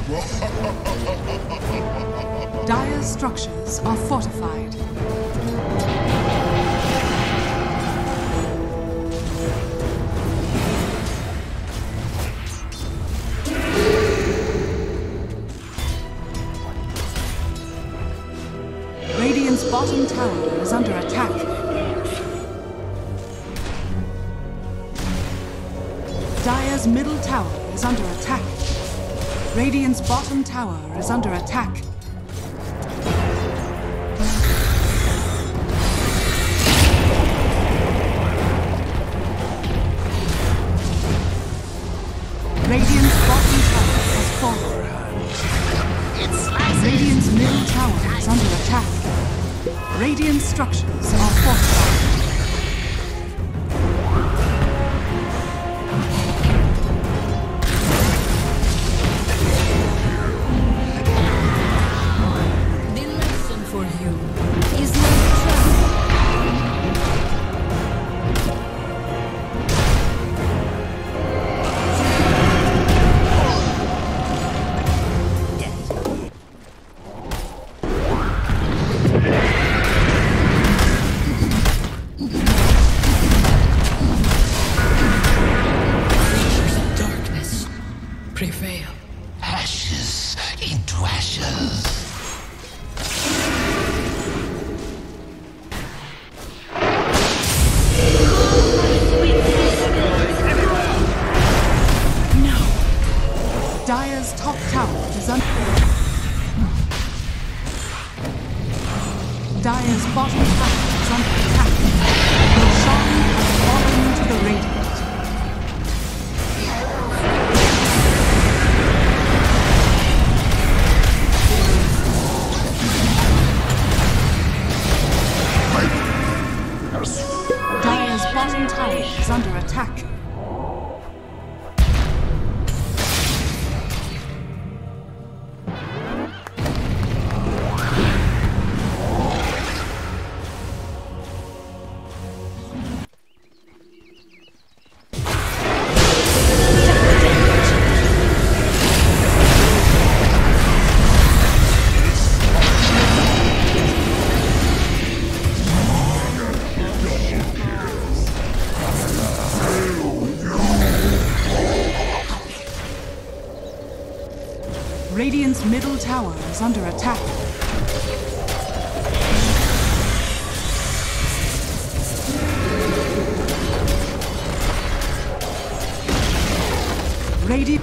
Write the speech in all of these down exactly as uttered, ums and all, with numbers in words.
Dire's structures are fortified. Radiant's bottom tower is under attack. Dire's middle tower is under attack. Radiant's bottom tower is under attack. Radiant's bottom tower has fallen. Radiant's middle tower is under attack. Radiant structures are fortified. Prevail. Ashes into ashes. No. Dire's top tower is under. Dire's bottom tower is under attack. Roshan has fallen to the Radiant. Dire's bottom tower is under attack. Radiant's middle tower is under attack. Radiant.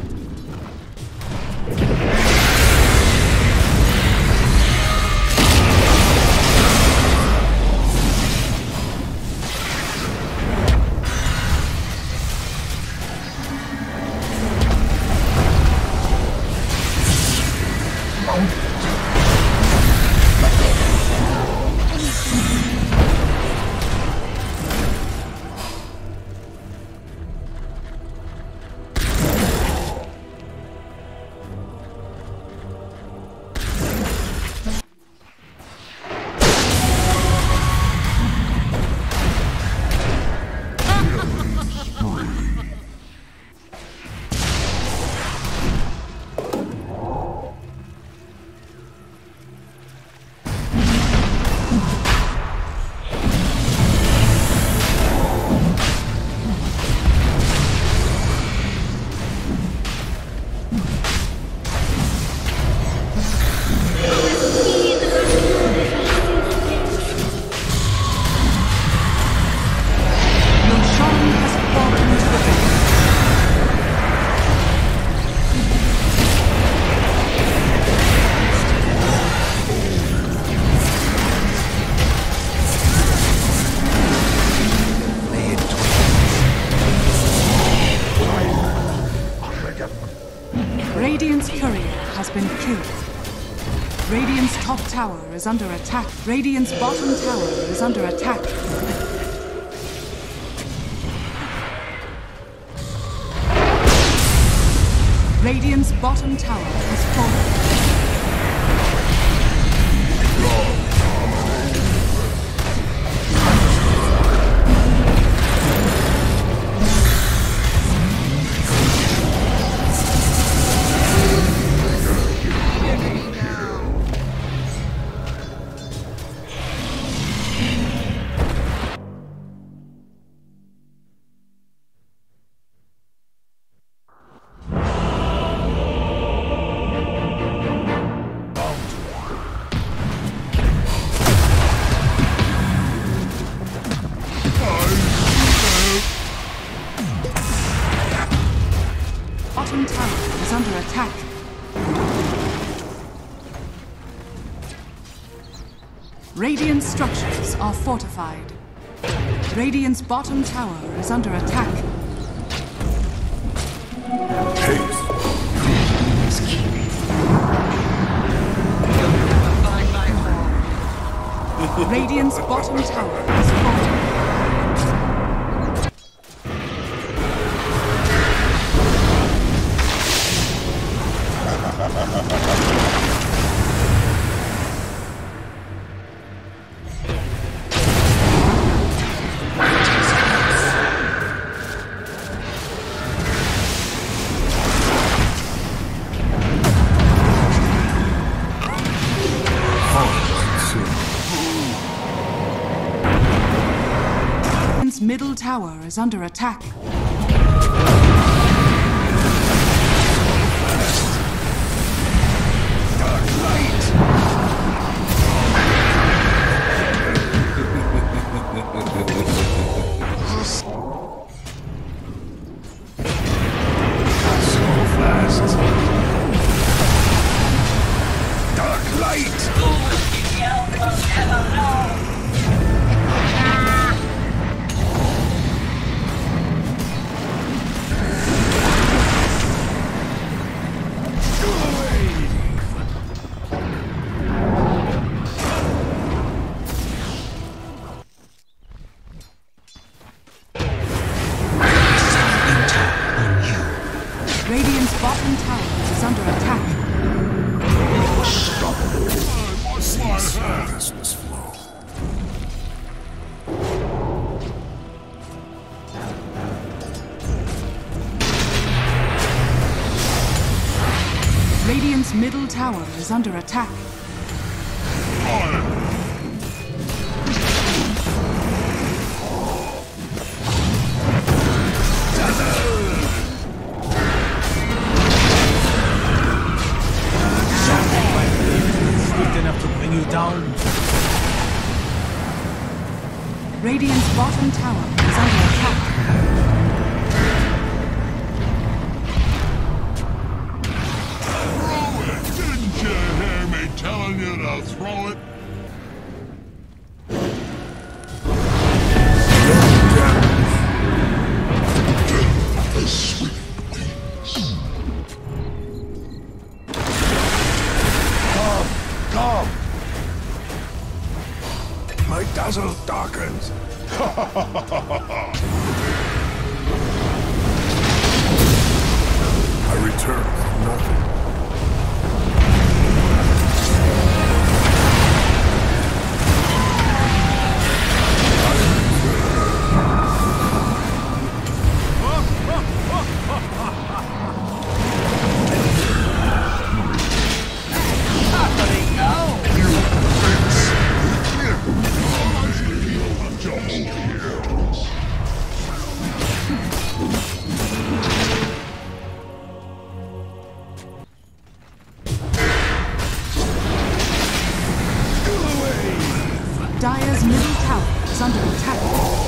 Radiant's courier has been killed. Radiant's top tower is under attack. Radiant's bottom tower is under attack. Radiant's bottom tower has fallen. tower is under attack. Radiant structures are fortified. Radiant's bottom tower is under attack. Haste. Radiant's bottom tower is fortified. Middle tower is under attack. Dark light! So fast. Dark light! Radiant's bottom tower is under attack. This flow. Radiant's middle tower is under attack. Enough to bring you down. Radiant's bottom tower is under attack. Throw it! Didn't you hear me telling you to throw it? Come! My dazzle darkens. I return with nothing. Dire's middle tower is under attack.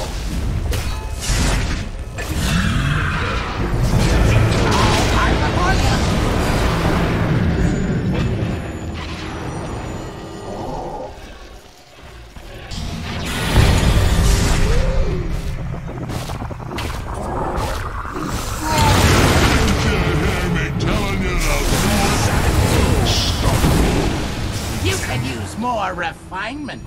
You could use more refinement.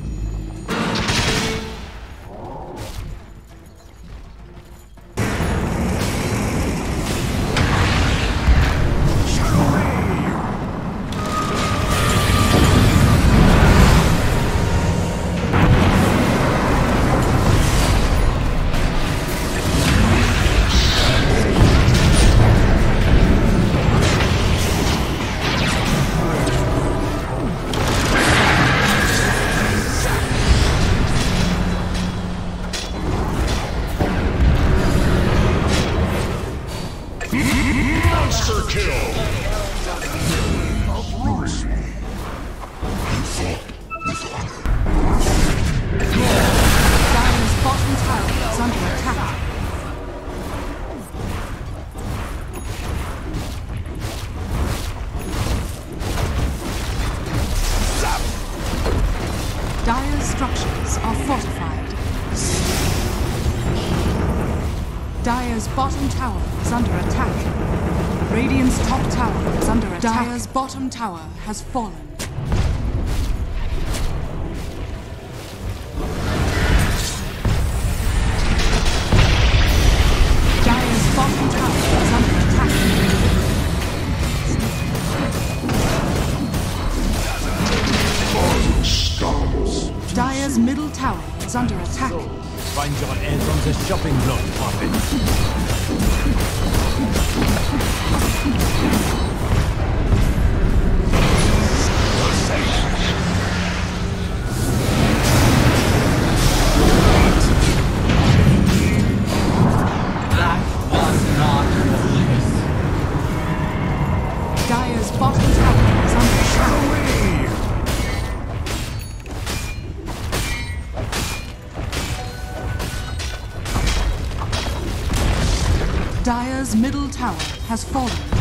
Monster kill! Dire's bottom tower is under attack. structures are fortified. Dire's bottom tower is under attack. Radiant's top tower is under attack. Dire's bottom tower has fallen. Dire's bottom tower is under attack. Unstoppable. Dire's middle tower is under attack. Find your end on the shopping block, puppet. Dire's bottom tower is under attack. Dire's middle tower has fallen.